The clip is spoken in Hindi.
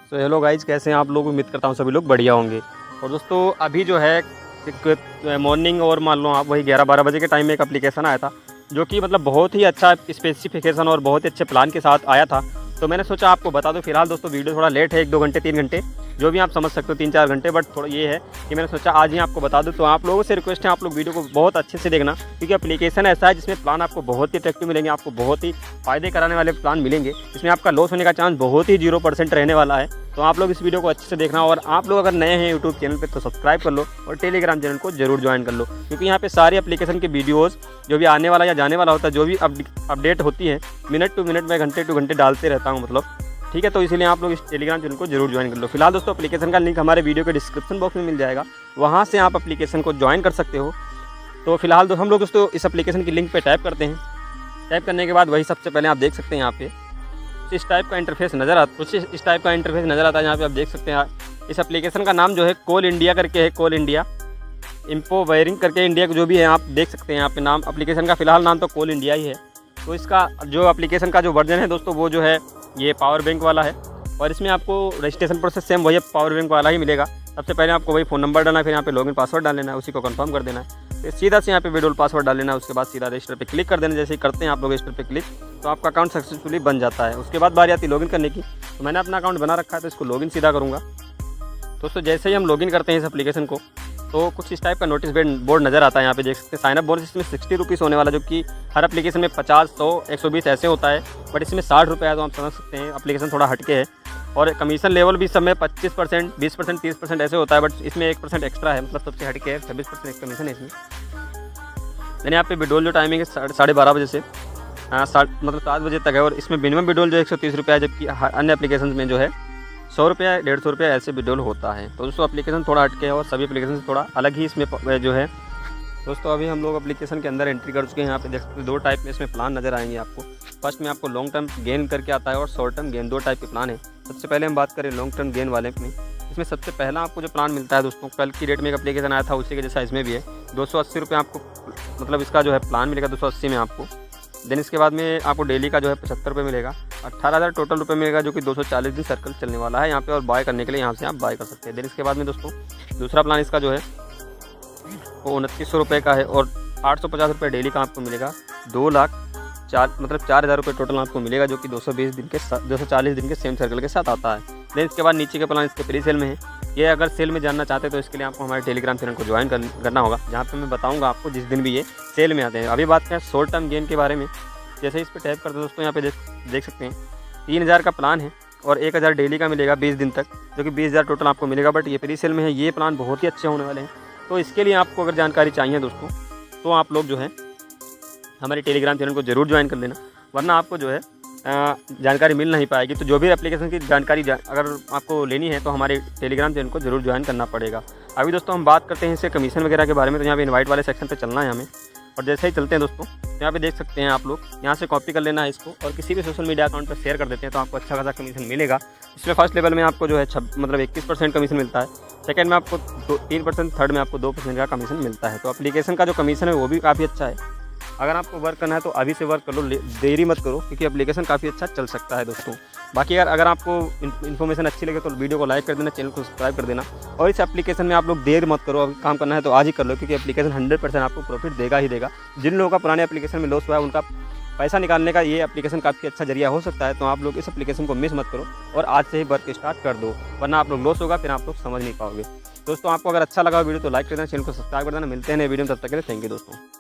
सो हेलो गाइज, कैसे हैं आप लोग। उम्मीद करता हूँ सभी लोग बढ़िया होंगे। और दोस्तों अभी जो है एक मॉर्निंग और मान लो आप वही 11-12 बजे के टाइम में एक एप्लीकेशन आया था जो कि मतलब बहुत ही अच्छा स्पेसिफिकेशन और बहुत ही अच्छे प्लान के साथ आया था। तो मैंने सोचा आपको बता दूं। फिलहाल दोस्तों वीडियो थोड़ा लेट है, 1-2 घंटे 3 घंटे जो भी आप समझ सकते हो, 3-4 घंटे, बट थोड़ा ये है कि मैंने सोचा आज ही आपको बता दूं। तो आप लोगों से रिक्वेस्ट है, आप लोग वीडियो को बहुत अच्छे से देखना, क्योंकि एप्लीकेशन ऐसा है जिसमें प्लान आपको बहुत ही अट्रैक्टिव मिलेंगे, आपको बहुत ही फायदे कराने वाले प्लान मिलेंगे। इसमें आपका लॉस होने का चांस बहुत ही 0% रहने वाला है। तो आप लोग इस वीडियो को अच्छे से देखना। और आप लोग अगर नए हैं यूट्यूब चैनल पे तो सब्सक्राइब कर लो और टेलीग्राम चैनल को जरूर ज्वाइन कर लो, क्योंकि यहाँ पे सारी एप्लीकेशन के वीडियोस जो भी आने वाला या जाने वाला होता है, जो भी अपडेट होती है, मिनट टू मिनट में घंटे टू घंटे डालते रहता हूँ मतलब, ठीक है। तो इसीलिए आप लोग इस टेलीग्राम चैनल को जरूर ज्वाइन कर लो। फिलहाल दोस्तों एप्लीकेशन का लिंक हमारे वीडियो के डिस्क्रिप्शन बॉक्स में मिल जाएगा, वहाँ से आप एप्लीकेशन को ज्वाइन कर सकते हो। तो फिलहाल हम लोग दोस्तों इस एप्लीकेशन की लिंक पे टैप करते हैं। टैप करने के बाद वही सबसे पहले आप देख सकते हैं यहाँ पे इस टाइप का इंटरफेस नज़र आता है। कुछ इस टाइप का इंटरफेस नज़र आता है। यहाँ पे आप देख सकते हैं इस एप्लीकेशन का नाम जो है कोल इंडिया करके है, कोल इंडिया इम्पोवेयरिंग करके इंडिया जो भी है आप देख सकते हैं यहाँ पे नाम एप्लीकेशन का। फिलहाल नाम तो कोल इंडिया ही है। तो इसका जो एप्लीकेशन का जो वर्जन है दोस्तों वो जो है ये पावर बैंक वाला है, और इसमें आपको रजिस्ट्रेशन प्रोसेस सेम वही पावर बैंक वाला ही मिलेगा। सबसे पहले आपको वही फ़ोन नंबर डालना है, फिर यहाँ पे लॉगिन पासवर्ड डाल लेना है, उसी को कंफर्म कर देना है। फिर सीधा से यहाँ पे विड्रॉल पासवर्ड डाल लेना है, उसके बाद सीधा रजिस्टर पे क्लिक कर देना। जैसे ही करते हैं आप लोग रजिस्टर पे क्लिक, तो आपका अकाउंट सक्सेसफुली बन जाता है। उसके बाद बारी आती है लॉगिन करने की। तो मैंने अपना अकाउंट बना रखा है तो इसको लॉगिन सीधा करूँगा। दोस्तों जैसे ही हम लॉगिन करते हैं इस एप्लीकेशन को, तो कुछ इस टाइप का नोटिस बोर्ड नज़र आता है। यहाँ पे देख सकते हैं साइनअप बोनस इसमें 60 रुपीज़ होने वाला, जो कि हर एप्लीकेशन में 50, 100, 120 ऐसे होता है, बट इसमें 60 रुपये है। तो आप समझ सकते हैं एप्लीकेशन थोड़ा हटके है। और कमीशन लेवल भी सब में 25%, 20%, 30% ऐसे होता है, बट इसमें 1% एक्स्ट्रा है, मतलब सबसे हटके है। 26% कमीशन है इसमें। मैंने यहाँ पे विड्रॉल जो टाइमिंग है 12:30 बजे से मतलब 7 बजे तक है। और इसमें मिनिमम विड्रॉल जो 130 रुपये है, जबकि अन्य एप्लीकेशन में जो है 100 रुपये, 150 रुपये ऐसे विड्रॉल होता है। तो दोस्तों एप्लीकेशन थोड़ा हटके है और सभी एप्लीकेशन से थोड़ा अलग ही इसमें जो है। दोस्तों अभी हम लोग एप्लीकेशन के अंदर एंट्री कर चुके हैं। यहाँ पे देख सकते हैं 2 टाइप में इसमें प्लान नज़र आएंगे आपको। फर्स्ट में आपको लॉन्ग टर्म गेन करके आता है और शॉर्ट टर्म गेन, 2 टाइप के प्लान है। सबसे पहले हम बात करें लॉन्ग टर्म गेन वाले में। इसमें सबसे पहला आपको जो प्लान मिलता है दोस्तों, कल की डेट में एक एप्लीकेशन आया था उसी के जैसा इसमें भी है, 280 रुपये आपको मतलब इसका जो है प्लान मिलेगा 280 में आपको। देन इसके बाद में आपको डेली का जो है 75 रुपये मिलेगा, 18,000 टोटल रुपये मिलेगा, जो कि 240 दिन सर्कल चलने वाला है यहाँ पे। और बाय करने के लिए यहाँ से आप बाय कर सकते हैं। देन इसके बाद में दोस्तों दूसरा प्लान इसका जो है वो 2900 रुपये का है, और 850 रुपये डेली का आपको मिलेगा। 4,04,000 रुपये टोटल आपको मिलेगा, जो कि 240 दिन के सेम सर्कल के साथ आता है। देन इसके बाद नीचे के प्लान इसके प्री सेल में है। ये अगर सेल में जानना चाहते हैं तो इसके लिए आपको हमारे टेलीग्राम चैनल को ज्वाइन करना होगा, जहाँ पे मैं बताऊंगा आपको जिस दिन भी ये सेल में आते हैं। अभी बात करें शॉर्ट टर्म गेन के बारे में। जैसे इस पर टैप करते हैं दोस्तों, यहाँ पे देख सकते हैं 3000 का प्लान है और 1000 डेली का मिलेगा 20 दिन तक, जो कि 20,000 टोटल आपको मिलेगा। बट ये प्री सेल में है, ये प्लान बहुत ही अच्छे होने वाले हैं। तो इसके लिए आपको अगर जानकारी चाहिए दोस्तों, तो आप लोग जो है हमारे टेलीग्राम चैनल को जरूर ज्वाइन कर लेना, वरना आपको जो है जानकारी मिल नहीं पाएगी। तो जो भी एप्लीकेशन की जानकारी अगर आपको लेनी है तो हमारे टेलीग्राम चैनल को जरूर ज्वाइन करना पड़ेगा। अभी दोस्तों हम बात करते हैं इससे कमीशन वगैरह के बारे में। तो यहाँ पे इनवाइट वाले सेक्शन पे चलना है हमें, और जैसे ही चलते हैं दोस्तों यहाँ पे देख सकते हैं आप लोग, यहाँ से कॉपी कर लेना है इसको और किसी भी सोशल मीडिया अकाउंट पर शेयर कर देते हैं, तो आपको अच्छा खासा कमीशन मिलेगा। इसमें फर्स्ट लेवल में आपको जो है 21% कमीशन मिलता है, सेकंड में आपको 3%, थर्ड में आपको 2% का कमीशन मिलता है। तो एप्लीकेशन का जो कमीशन है वो भी काफ़ी अच्छा है। अगर आपको वर्क करना है तो अभी से वर्क कर लो, देरी मत करो, क्योंकि एप्लीकेशन काफ़ी अच्छा चल सकता है दोस्तों। बाकी अगर आपको इन्फॉर्मेशन अच्छी लगे तो वीडियो को लाइक कर देना, चैनल को सब्सक्राइब कर देना। और इस एप्लीकेशन में आप लोग देर मत करो, अभी काम करना है तो आज ही कर लो, क्योंकि एप्लीकेशन 100% आपको प्रॉफिट देगा ही देगा। जिन लोगों का पुराने एप्लीकेशन में लॉस हुआ है उनका पैसा निकालने का ये एप्लीकेशन काफ़ी अच्छा जरिया हो सकता है। तो आप लोग इस एप्लीकेशन को मिस मत करो और आज से ही वर्क स्टार्ट कर दो, वरना आप लोग लॉस होगा, फिर आप लोग समझ नहीं पाओगे। दोस्तों आपको अगर अच्छा लगा वीडियो तो लाइक कर देना, चैनल को सब्सक्राइब कर देना। मिलते हैं नए वीडियो में, तब तक के लिए थैंक यू दोस्तों।